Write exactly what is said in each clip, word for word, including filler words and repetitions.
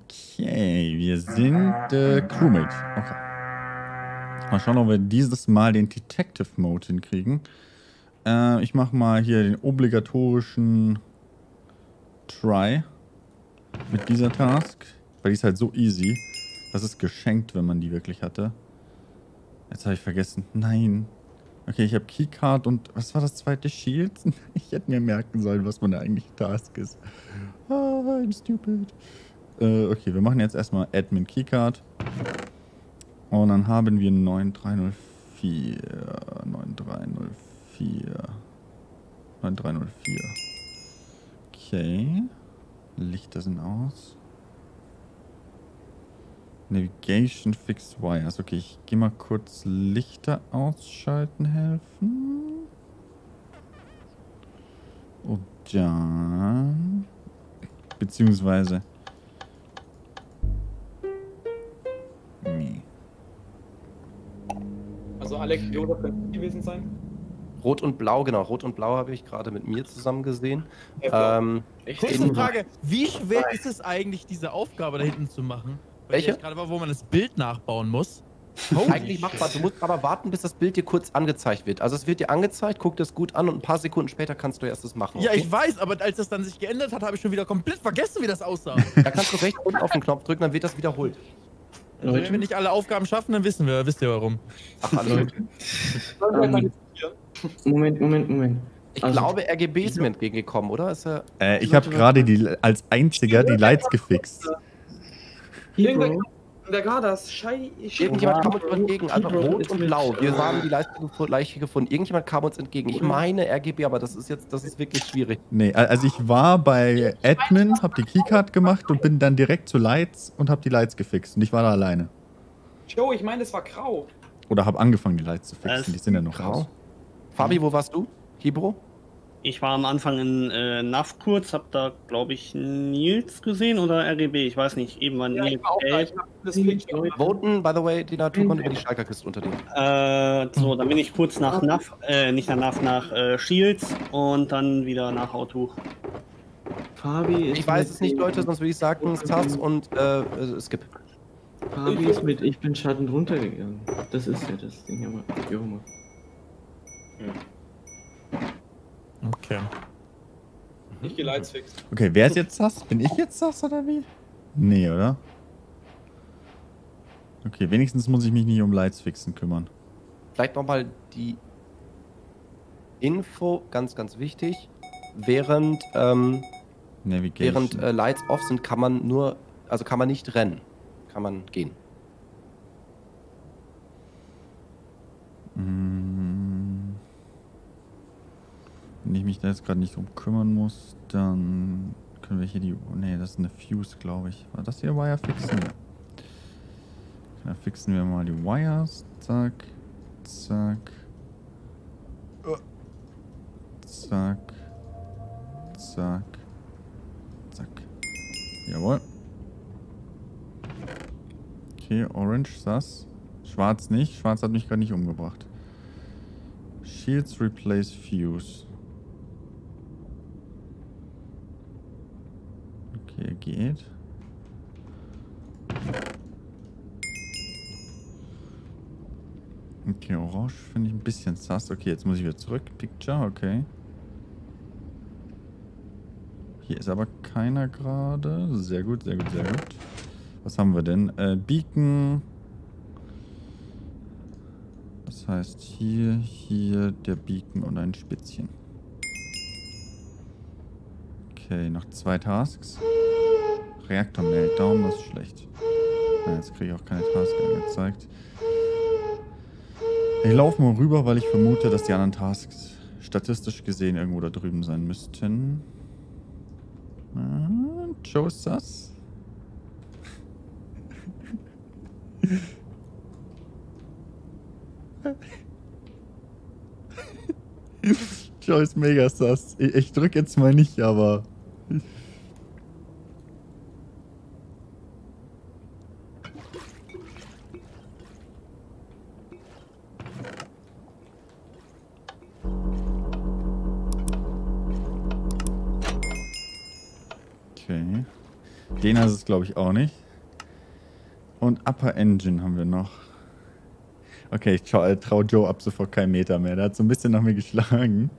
Okay, wir sind äh, Crewmate. Okay. Mal schauen, ob wir dieses Mal den Detective Mode hinkriegen. Äh, ich mache mal hier den obligatorischen Try mit dieser Task. Weil die ist halt so easy. Das ist geschenkt, wenn man die wirklich hatte. Jetzt habe ich vergessen. Nein. Okay, ich habe Keycard und was war das zweite? Shields? Ich hätte mir merken sollen, was meine eigentliche Task ist. Ah, I'm stupid. Äh, okay, wir machen jetzt erstmal Admin Keycard. Und dann haben wir neun drei null vier. neun drei null vier. neun drei null vier. Okay. Lichter sind aus. Navigation Fixed Wires. Okay, ich gehe mal kurz Lichter ausschalten helfen. Und dann... Beziehungsweise... Nee. Also Alex, Josef könnte gewesen sein? Rot und Blau, genau. Rot und Blau habe ich gerade mit mir zusammen gesehen. Ja, ähm, Kurze Frage, wie schwer ist es eigentlich, diese Aufgabe da hinten zu machen? Weil Welche? Gerade war, wo man das Bild nachbauen muss. Eigentlich machbar. Du musst aber warten, bis das Bild dir kurz angezeigt wird. Also es wird dir angezeigt, guck das gut an und ein paar Sekunden später kannst du erst das machen. Ja, okay? ich weiß, aber als das dann sich geändert hat, habe ich schon wieder komplett vergessen, wie das aussah. Da kannst du rechts unten auf den Knopf drücken, dann wird das wiederholt. Also, wenn wir nicht alle Aufgaben schaffen, dann wissen wir, wisst ihr warum. Ach, alles gut. Ähm, Moment, Moment, Moment. Ich Also, glaube, R G B ist mir entgegengekommen, oder? Ist er... Äh, ich habe gerade die als einziger die Lights gefixt. Irgendwer, wer war das? Schei Irgendjemand kam uns entgegen, also Keyboard rot ist und mit, blau. Wir äh, haben die Leiche, Leiche gefunden. Irgendjemand kam uns entgegen. Ich meine R G B, aber das ist jetzt, das ist wirklich schwierig. Nee, also ich war bei Admin, habe die Keycard gemacht und bin dann direkt zu Lights und habe die Lights gefixt. Und ich war da alleine. Joe, ich meine, es war grau. Oder habe angefangen, die Lights zu fixen. Es Die sind ja noch grau. raus. Fabi, wo warst du? Hibro? Ich war am Anfang in äh, N A V kurz, hab da, glaube ich, Nils gesehen oder R G B, ich weiß nicht. Eben war Ja, Nils. ich war auch da. Ich hab das Bild schon gemacht. Voten, by the way, die Naturkon über die Schalkerkiste unter dem. Äh, so, dann bin ich kurz nach N A V, äh, nicht nach N A V, nach äh, Shields und dann wieder nach Auto. Fabi ist Ich weiß mit es nicht, Leute, sonst würde ich sagen, Stas und äh, äh, Skip. Fabi ist mit Ich bin Schatten runtergegangen. Das ist ja das Ding, aber Junge. Okay. Ich geh Lights fix. Okay, wer ist jetzt das? Bin ich jetzt das oder wie? Nee, oder? Okay, wenigstens muss ich mich nicht um Lights fixen kümmern. Vielleicht nochmal die Info, ganz, ganz wichtig. Während, ähm, Navigation. während äh, Lights off sind, kann man nur, also kann man nicht rennen. Kann man gehen. Mm. Wenn ich mich da jetzt gerade nicht drum kümmern muss, dann können wir hier die... Nee, das ist eine Fuse, glaube ich. War das hier Wire fixen? Ja. Dann fixen wir mal die Wires. Zack. Zack. Zack. Zack. Zack. Jawohl. Okay, Orange, Sass. Schwarz nicht. Schwarz hat mich gerade nicht umgebracht. Shields replace Fuse. Okay, geht. Okay, Orange finde ich ein bisschen sass. Okay, jetzt muss ich wieder zurück. Picture, okay. Hier ist aber keiner gerade. Sehr gut, sehr gut, sehr gut. Was haben wir denn? Äh, Beacon. Das heißt hier, hier der Beacon und ein Spitzchen. Okay, noch zwei Tasks. Reaktor Meltdown, das ist schlecht. Ja, jetzt kriege ich auch keine Task angezeigt. Ich laufe mal rüber, weil ich vermute, dass die anderen Tasks statistisch gesehen irgendwo da drüben sein müssten. Ah, Joe ist das. Joe ist mega sass. Ich, ich drück jetzt mal nicht, aber... Okay. Den ist es, glaube ich, auch nicht. Und Upper Engine haben wir noch. Okay, ich traue trau Joe ab sofort keinen Meter mehr. Der hat so ein bisschen nach mir geschlagen.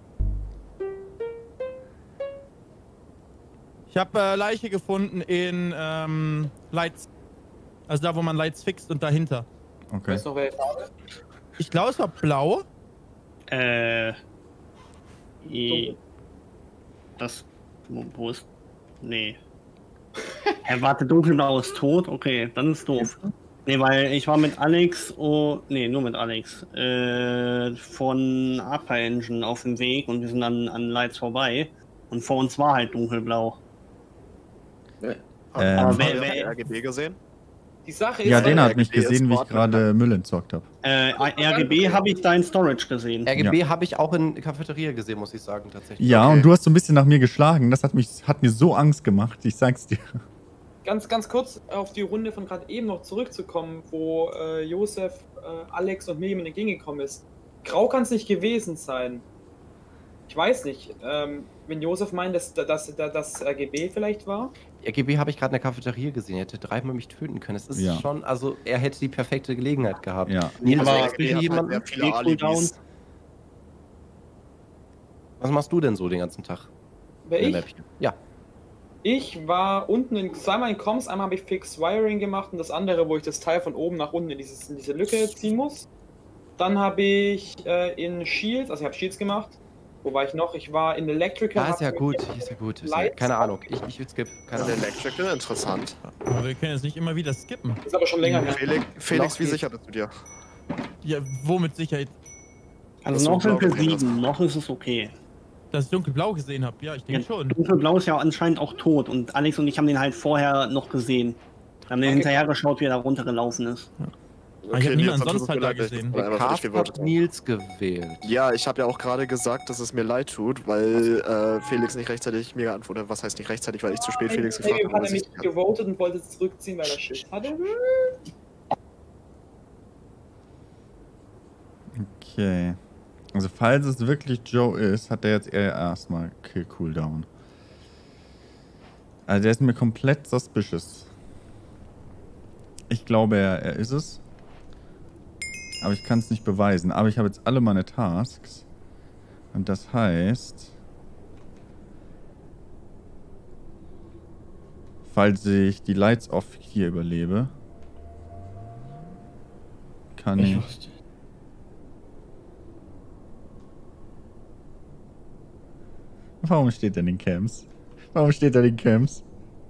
Ich habe äh, Leiche gefunden in ähm, Lights. Also da, wo man Lights fixt und dahinter. Okay. Weißt du noch, wer Farbe? Ich glaube, es war blau. Äh. i- Das. Wo, wo ist. Nee. Er warte, dunkelblau ist tot? Okay, dann ist doof. Nee, weil ich war mit Alex, oh, nee, nur mit Alex, äh, von Upper Engine auf dem Weg und wir sind an, an Lights vorbei und vor uns war halt dunkelblau. Ähm, Aber wer, Habt ihr wer, R G B gesehen? Die Sache ist, Ja, den äh, hat mich R G B ist gesehen, wie ich Ordner. gerade Müll entsorgt habe. äh, R G B habe ich da in Storage gesehen. R G B habe ich auch in Cafeteria gesehen, muss ich sagen, tatsächlich. Ja, Okay. und du hast so ein bisschen nach mir geschlagen. Das hat, mich, hat mir so Angst gemacht, ich sag's dir. ganz, ganz kurz auf die Runde von gerade eben noch zurückzukommen, wo äh, Josef, äh, Alex und mir jemand entgegengekommen ist. Grau kann es nicht gewesen sein. Ich weiß nicht. Ähm, wenn Josef meint, dass das dass R G B vielleicht war. R G B habe ich gerade in der Cafeteria gesehen. Er hätte dreimal mich töten können. Es ist Ja. schon, also er hätte die perfekte Gelegenheit gehabt. Ja. Nils, Aber aber R G B hat halt jemanden? sehr viele Cooldown. Alibis. Was machst du denn so den ganzen Tag? Wer in ich? der Map hier? Ja. Ich war unten in, zweimal in Comms, einmal habe ich Fix Wiring gemacht und das andere, wo ich das Teil von oben nach unten in, dieses, in diese Lücke ziehen muss. Dann habe ich äh, in Shields, also ich habe Shields gemacht. Wo war ich noch? Ich war in Electrical. Ah, ist ja hab- gut, ist ja gut. Ist ja, Lights. keine Ahnung, ich, ich will skip. Keine Keine Ahnung. Electrical, interessant. Aber wir können jetzt nicht immer wieder skippen. Ist aber schon länger her. Felix, Felix Noch wie geht. sicher bist du dir? Ja, wo mit Sicherheit, Also noch sind wir sieben, noch ist es okay. dass ich dunkelblau gesehen habe. Ja, ich denke schon. Dunkelblau ist ja anscheinend auch tot und Alex und ich haben den halt vorher noch gesehen. Wir haben den Okay. hinterher geschaut, wie er da runtergelaufen ist. Aber ich habe niemanden Nils, sonst halt da tut mir leid, gesehen. ich- Der einmal für dich Cast gewotet hat habe. Nils gewählt. Ja, ich habe ja auch gerade gesagt, dass es mir leid tut, weil äh, Felix nicht rechtzeitig mir geantwortet hat. Was heißt nicht rechtzeitig, weil ich zu spät Felix gefragt Baby habe. hat was nämlich ich- gewotet und wollte es zurückziehen, weil er Schiss hatte. Okay. Also falls es wirklich Joe ist, hat der jetzt eher erstmal Kill Cooldown. Also der ist mir komplett suspicious. Ich glaube, er, er ist es. Aber ich kann es nicht beweisen. Aber ich habe jetzt alle meine Tasks. Und das heißt... Falls ich die Lights Off hier überlebe, kann ich... wusste. Warum steht er in den Camps? Warum steht er in den Camps?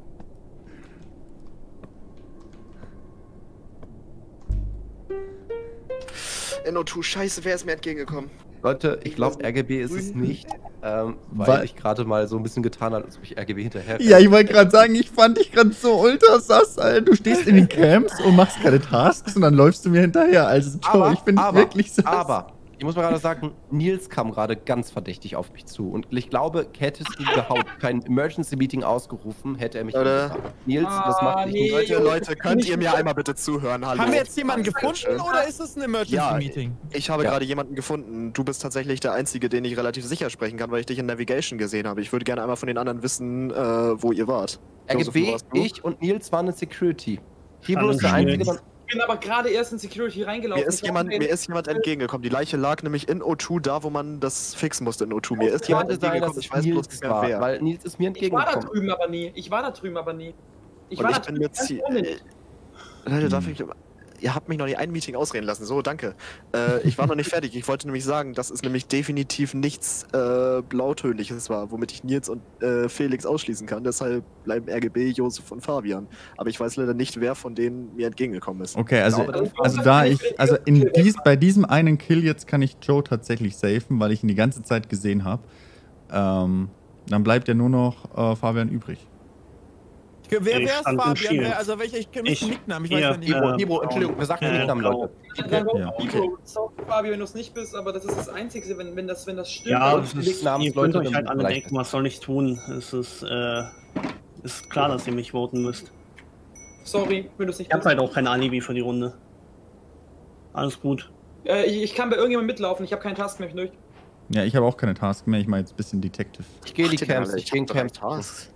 N O zwei, scheiße, wer ist mir entgegengekommen? Leute, ich glaube, R G B ist es nicht, ähm, weil Wa- ich gerade mal so ein bisschen getan habe, als ob ich R G B hinterher. Ja, ich wollte gerade sagen, ich fand dich gerade so ultra sass, Alter. Du stehst in den Camps und machst keine Tasks und dann läufst du mir hinterher. Also, Joe, aber, ich bin aber, wirklich sass. aber, ich muss mal gerade sagen, Nils kam gerade ganz verdächtig auf mich zu. Und ich glaube, hättest du überhaupt kein Emergency-Meeting ausgerufen, hätte er mich Oder? umgebracht. Nils, das Ah, macht dich nee. nicht. Leute, Leute, könnt ihr mir einmal bitte zuhören? Hallo. Haben wir jetzt jemanden gefunden Dankeschön. oder ist es ein Emergency-Meeting? Ich habe Ja. gerade jemanden gefunden. Du bist tatsächlich der Einzige, den ich relativ sicher sprechen kann, weil ich dich in Navigation gesehen habe. Ich würde gerne einmal von den anderen wissen, äh, wo ihr wart. R G Joseph, wo B, warst du? ich und Nils waren in Security. Hibro ist der Spannend. Einzige, der... Ich bin aber gerade erst in Security reingelaufen. Mir ist, Ich jemand, hab mir ist jemand entgegengekommen. Die Leiche lag nämlich in O zwei, da wo man das fixen musste in O zwei. Mir ist jemand Könnte sein, dass entgegengekommen. es Ich weiß bloß Nils nicht mehr war, wer. weil Nils ist mir Ich war da entgegengekommen. drüben aber nie. Ich war da drüben aber nie. Ich Und war ich da bin drüben mir ganz zie- ohne. Leute, darf ich... Ihr habt mich noch nicht ein Meeting ausreden lassen. So, danke. Äh, ich war noch nicht fertig. Ich wollte nämlich sagen, dass es nämlich definitiv nichts äh, Blautönliches war, womit ich Nils und äh, Felix ausschließen kann. Deshalb bleiben R G B, Josef und Fabian. Aber ich weiß leider nicht, wer von denen mir entgegengekommen ist. Okay, also, glaube, dann- also da ich, also in dies, bei diesem einen Kill jetzt kann ich Joe tatsächlich safen, weil ich ihn die ganze Zeit gesehen habe. Ähm, dann bleibt ja nur noch äh, Fabian übrig. Wer, wer Ich ist stand im Fabian? Shield. Wer, also welcher, ich kenne Ich- nicht Nicknamen, ich weiß ja, ja nicht. Hibro, Äh, Hibro, Entschuldigung, wir sagten äh, den Namen, Blau. Leute. Dann war Ja. okay. Sorry, Fabio, wenn du es nicht bist, aber das ist das Einzige, wenn, wenn, das, wenn das stimmt. Ja, also das Felix ist, namens ihr könnt Leute euch halt alle vielleicht- denken, was soll ich tun? Es ist, äh, ist klar, dass ihr mich voten müsst. sorry, wenn du es nicht Ich habe bist. halt auch kein Alibi für die Runde. Alles gut. Äh, ich, ich kann bei irgendjemandem mitlaufen, ich habe keinen Task mehr durch. Ja, ich habe auch keine Task mehr. Ich mache jetzt ein bisschen Detective. Ich gehe in die Ach, Camps, Alter, ich gehe in hab drei Camps. Tasks.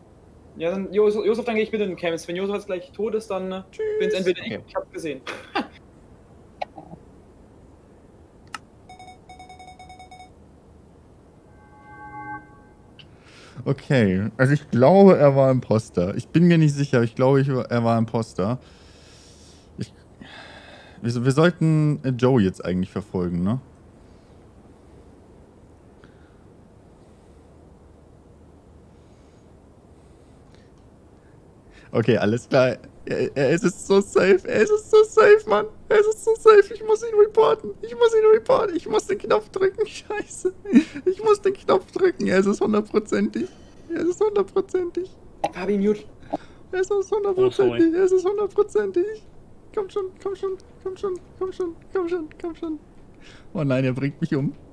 Ja, dann Josef, Josef dann gehe ich mit in den Camps. Wenn Josef jetzt gleich tot ist, dann bin es entweder ich, Okay. ich hab's gesehen. Okay, also ich glaube, er war Imposter. Ich bin mir nicht sicher, aber ich glaube, ich, er war Imposter. Ich, wir, wir sollten Joe jetzt eigentlich verfolgen, ne? Okay, alles klar. Er, er ist es so safe. Er ist es so safe, Mann. Er ist es so safe. Ich muss ihn reporten. Ich muss ihn reporten. Ich muss den Knopf drücken. Scheiße. Ich muss den Knopf drücken. Er ist es hundertprozentig. Er ist es hundertprozentig. Fabi, mute. Er ist es hundertprozentig. Er ist es hundertprozentig. Komm schon, komm schon, komm schon, komm schon, komm schon, komm schon. Oh nein, er bringt mich um.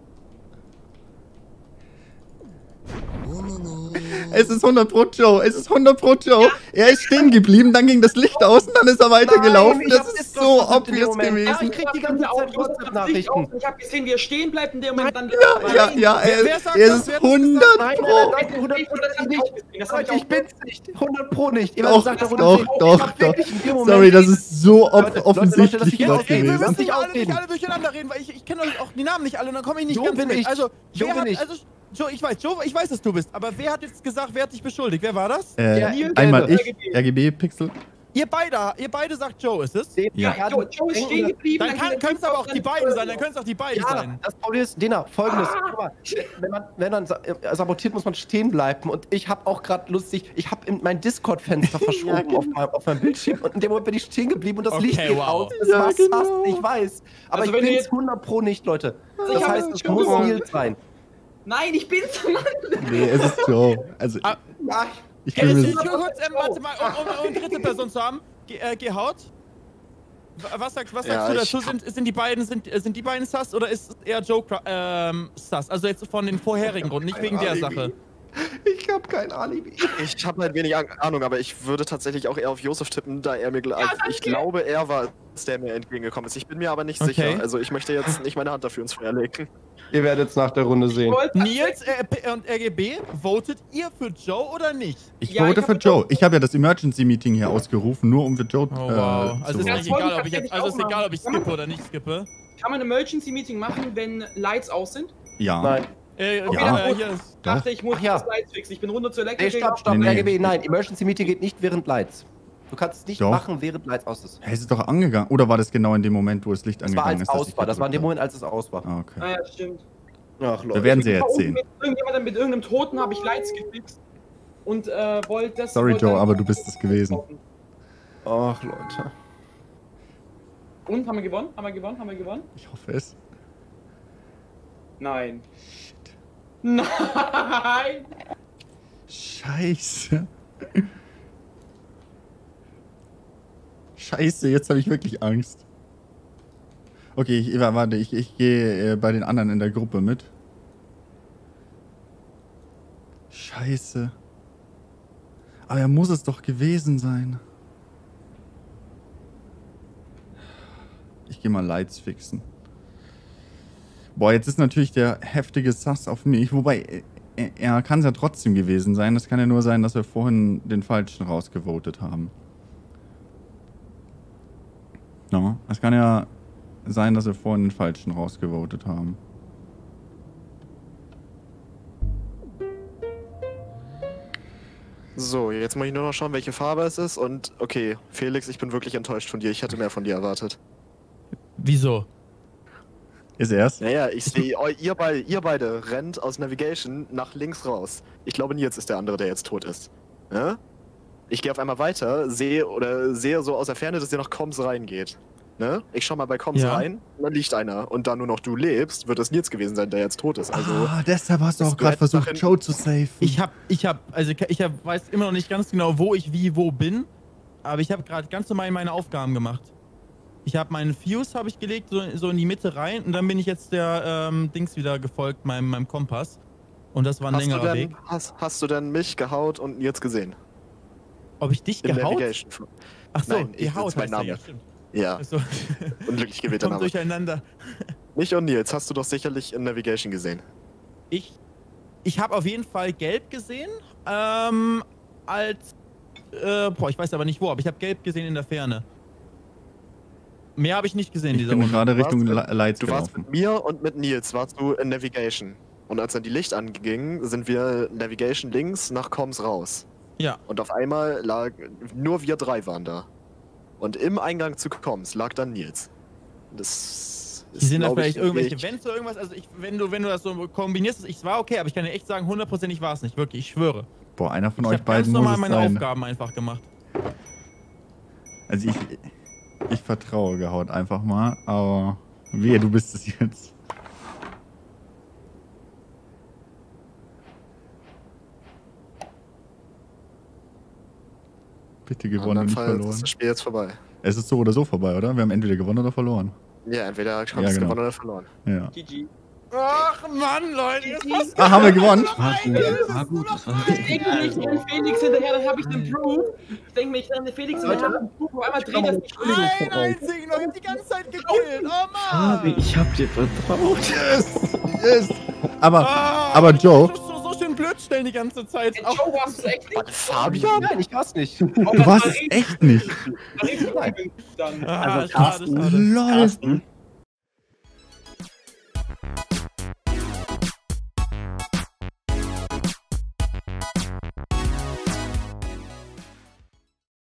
Es ist hundert Pro Joe, es ist hundert Pro Joe. Er ist stehen geblieben, dann ging das Licht aus und dann ist er weitergelaufen. Nein, ich Das hab ist das so versucht in dem obvious Moment. gewesen. Ja, ich krieg die ganze Zeit WhatsApp-Nachrichten. Ich hab gesehen, wie er stehen bleibt in dem Moment. Dann Ja, ja, ja, Wer- er, wer sagt er das? ist Wer hat das hundert Nein, Pro. nein, Das hab ich auch gesehen. Das hab ich Leute, auch ich bin's nicht. hundert Pro nicht. Ihr Doch, sagt, doch, doch, ich hab doch. wirklich in dem Moment- Sorry, das ist so ob Leute, Leute, offensichtlich Leute, was das- Ey, wir gewesen. müssen nicht nicht alle, ausreden. nicht alle durcheinander reden, weil ich, ich kenne auch die Namen nicht alle und dann komme ich nicht Joe ganz bin mit. ich. Also, Joe wer bin hat, ich. also, Joe, ich weiß, Joe, ich weiß, dass du bist, aber wer hat jetzt gesagt, wer hat dich beschuldigt? Wer war das? Äh, Ja, einmal R ich, R G B-Pixel. Ihr beide, ihr beide sagt Joe, ist es? Ja. Ja, Joe, Joe ist stehen geblieben. Dann können es aber auch die beiden sein, dann können es auch die beiden Ja, sein. das Problem ist, Dena, folgendes. Guck mal, wenn man, wenn man sa- äh, sabotiert, muss man stehen bleiben. Und ich habe auch gerade lustig, ich habe mein Discord-Fenster verschoben auf, meinem, auf meinem Bildschirm. Und in dem Moment bin ich stehen geblieben und das Okay, Licht geht wow. aus. Es Ja, war genau. fast, ich weiß. Aber Also ich wenn bin ihr es jetzt- hundert Pro nicht, Leute. Ich Das hab heißt, einen es Joe muss gewonnen. Nils sein. Nein, ich bin's, Mann. Nee, es ist Joe. Also, Ah, ich Ey, bin mir ich, ich, sicher. kurz, ähm, warte mal, um, um, um dritte Person zu haben. Ge, äh, gehaut. Was sagst, was sagst Ja, du ich dazu? Sind, sind die beiden sind, sind die beiden sus oder ist eher Joe ähm, sus? Also jetzt von den vorherigen Gründen, nicht wegen der Sache. Ich habe kein Alibi. Ich habe halt wenig An- Ahnung, aber ich würde tatsächlich auch eher auf Josef tippen, da er mir gl- Ja, ich danke. glaube, er war es, der mir entgegengekommen ist. Ich bin mir aber nicht Okay. sicher. Also ich möchte jetzt nicht meine Hand dafür ins Feuer legen. Ihr werdet es nach der Runde sehen. Nils äh, P- und R G B, votet ihr für Joe oder nicht? Ich Ja, vote ich für hab- Joe. Ich habe ja das Emergency-Meeting hier ausgerufen, nur um für Joe Oh äh, wow. Also zu ist Ja, voten. nicht das wollte egal, ich ob ich jetzt, tatsächlich also ist auch egal, ob ich machen. skippe oder nicht skippe. Kann man ein Emergency-Meeting machen, wenn Lights aus sind? Ja. Nein. Äh, Ja. äh, hier ist, Doch. Dachte, ich muss Ach ja. das Lights fixen. Ich bin runter zur Nee, Elektrik. stopp, stopp, Nee, nee. R G B, nein. Emergency Meeting geht nicht während Lights. Du kannst es nicht Doch. machen, während Lights aus ist. Hey, es ist doch angegangen. Oder war das genau in dem Moment, wo das Licht Das war angegangen als ist? dass aus ich war. Das war in dem gedrückt Moment, als es aus war. habe? Ah, okay. Ah ja, stimmt. Ach, Wir werden sie Ich war jetzt oben sehen. Mit irgendjemandem, mit irgendeinem Toten habe ich Lights gefixt. Und äh, wollte das. Sorry, wollte- Joe, aber du bist es gewesen. Ach, Leute. Und, haben wir gewonnen? Haben wir gewonnen? Haben wir gewonnen? Ich hoffe es. Nein. Nein! Scheiße. Scheiße, jetzt habe ich wirklich Angst. Okay, ich, warte, ich, ich gehe äh, bei den anderen in der Gruppe mit. Scheiße. Aber er muss es doch gewesen sein. Ich gehe mal Lights fixen. Boah, jetzt ist natürlich der heftige Sass auf mich. Wobei, er, er kann es ja trotzdem gewesen sein. Das kann ja nur sein, dass wir vorhin den Falschen rausgevotet haben. No, es kann ja sein, dass wir vorhin den Falschen rausgevotet haben. So, jetzt muss ich nur noch schauen, welche Farbe es ist. Und okay, Felix, ich bin wirklich enttäuscht von dir. Ich hätte mehr von dir erwartet. Wieso? Ist er's? Naja, ich sehe, eu- ihr, beide, ihr beide rennt aus Navigation nach links raus. Ich glaube, Nils ist der andere, der jetzt tot ist. Ja? Ich gehe auf einmal weiter, sehe oder sehe so aus der Ferne, dass ihr nach Comms reingeht. Ne? Ich schau mal bei Comms Ja. rein, und dann liegt einer. Und da nur noch du lebst, wird es Nils gewesen sein, der jetzt tot ist. Also, ah, deshalb hast du das auch gerade gehört versucht, nach Joe zu safen. Ich hab, ich hab, also ich hab, weiß immer noch nicht ganz genau, wo ich wie wo bin, aber ich habe gerade ganz normal meine Aufgaben gemacht. Ich habe meinen Fuse habe ich gelegt, so, so in die Mitte rein und dann bin ich jetzt der ähm, Dings wieder gefolgt, meinem, meinem Kompass. Und das war ein hast, du längerer denn, Weg. hast, hast du denn mich gehaut und Nils gesehen? Ob ich dich In gehaut? Navigation. Ach so, Nein, ich- gehaut das ist mein heißt der, Name. ja, stimmt. Ja, Also, unglücklich gewählter kommt Name. durcheinander. Mich und Nils hast du doch sicherlich in Navigation gesehen. Ich, ich habe auf jeden Fall gelb gesehen, ähm, als... Äh, boah, ich weiß aber nicht wo, aber ich habe gelb gesehen in der Ferne. Mehr habe ich nicht gesehen in Ich dieser bin Runde. gerade Richtung Du Li- Lights Du warst gelaufen. mit mir und mit Nils, warst du in Navigation. Und als dann die Licht anging, sind wir Navigation links nach Comms raus. Ja. Und auf einmal lag, nur wir drei waren da. Und im Eingang zu Comms lag dann Nils. Das Die sind da glaub ich, vielleicht irgendwelche wirklich- Events oder irgendwas. Also ich, wenn du, wenn du das so kombinierst, ich war okay, aber ich kann dir echt sagen, hundertprozentig war es nicht. Wirklich, ich schwöre. Boah, einer von Ich euch habe ganz beiden muss normal es meine sein. Aufgaben einfach gemacht. Also ich, ich vertraue Gehaut einfach mal, aber wehe, du bist es jetzt. Bitte gewonnen, nicht Andernfalls verloren. ist das Spiel jetzt vorbei. Es ist so oder so vorbei, oder? Wir haben entweder gewonnen oder verloren. Ja, entweder haben Ja, es genau. gewonnen oder verloren. Ja. G G. Ach Mann, Leute, jetzt passt Ah, haben wir gewonnen? War gut, war gut. Das war Ich denke mir, ich renne Felix hinterher, dann habe ich den Proof. Ich denke mir, ich renne Felix hinterher, habe einen Proof, auf einmal dreht er sich ein einzigen, noch die ganze Zeit gekillt. Oh Fabi, Mann! ich hab dir vertraut. Yes! Aber, Ah, aber du Joe, musst so, so schön blöd stellen die ganze Zeit. Ey, Joe, warst du echt nicht? Fabian? Nein, ich war's nicht. du warst es echt nicht. Dann. Ah, Also, schade, schade. Lol. Carsten,